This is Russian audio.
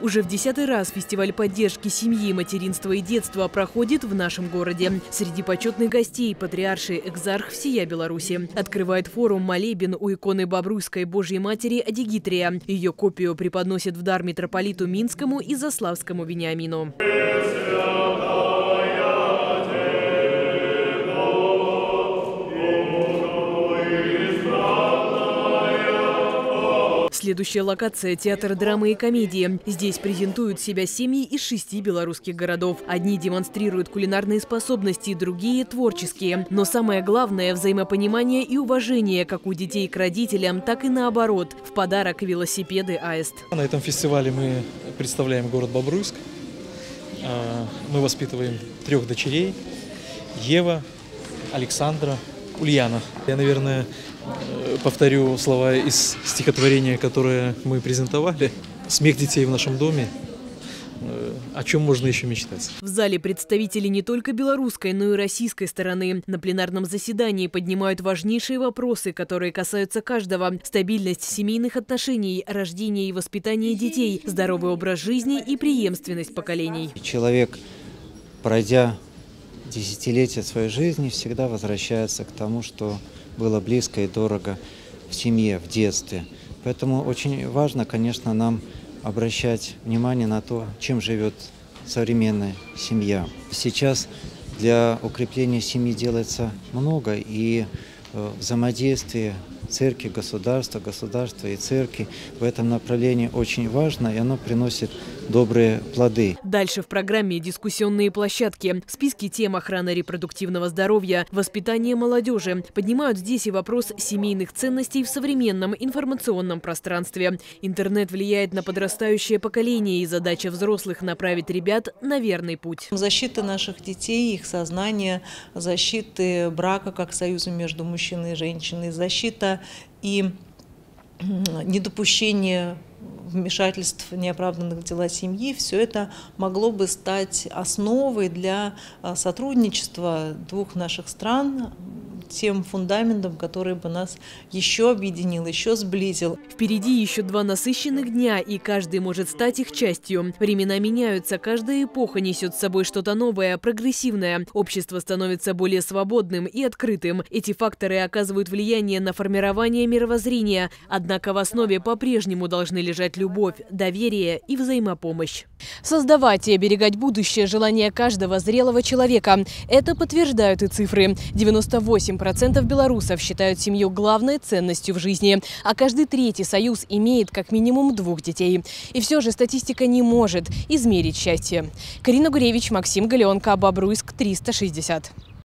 Уже в 10-й раз фестиваль поддержки семьи, материнства и детства проходит в нашем городе. Среди почетных гостей патриарший экзарх всея Беларуси. Открывает форум молебен у иконы Бобруйской Божьей Матери Адигитрия. Ее копию преподносит в дар митрополиту Минскому и Заславскому Вениамину. Следующая локация – театр драмы и комедии. Здесь презентуют себя семьи из 6 белорусских городов. Одни демонстрируют кулинарные способности, другие – творческие. Но самое главное – взаимопонимание и уважение как у детей к родителям, так и наоборот. В подарок велосипеды «Аист». На этом фестивале мы представляем город Бобруйск. Мы воспитываем 3 дочерей – Ева, Александра, Ульяна. Я, наверное, повторю слова из стихотворения, которое мы презентовали. «Смех детей в нашем доме». О чем можно еще мечтать? В зале представители не только белорусской, но и российской стороны. На пленарном заседании поднимают важнейшие вопросы, которые касаются каждого. Стабильность семейных отношений, рождение и воспитание детей, здоровый образ жизни и преемственность поколений. Человек, пройдя десятилетия своей жизни, всегда возвращается к тому, что было близко и дорого в семье, в детстве. Поэтому очень важно, конечно, нам обращать внимание на то, чем живет современная семья. Сейчас для укрепления семьи делается много, и взаимодействие церкви, государства и церкви в этом направлении очень важно, и оно приносит добрые плоды. Дальше в программе дискуссионные площадки, списки тем охраны репродуктивного здоровья, воспитание молодежи. Поднимают здесь и вопрос семейных ценностей в современном информационном пространстве. Интернет влияет на подрастающее поколение, и задача взрослых направить ребят на верный путь. Защита наших детей, их сознания, защиты брака как союза между мужчиной и женщиной, защита и недопущение вмешательств неоправданных в дела семьи, все это могло бы стать основой для сотрудничества двух наших стран, тем фундаментом, который бы нас еще объединил, еще сблизил. Впереди еще 2 насыщенных дня, и каждый может стать их частью. Времена меняются, каждая эпоха несет с собой что-то новое, прогрессивное. Общество становится более свободным и открытым. Эти факторы оказывают влияние на формирование мировоззрения. Однако в основе по-прежнему должны лежать любовь, доверие и взаимопомощь. Создавать и оберегать будущее – желание каждого зрелого человека. Это подтверждают и цифры. 98% белорусов считают семью главной ценностью в жизни, а каждый 3-й союз имеет как минимум 2 детей. И все же статистика не может измерить счастье. Карина Гуревич, Максим Галеонко, Бобруйск, 360.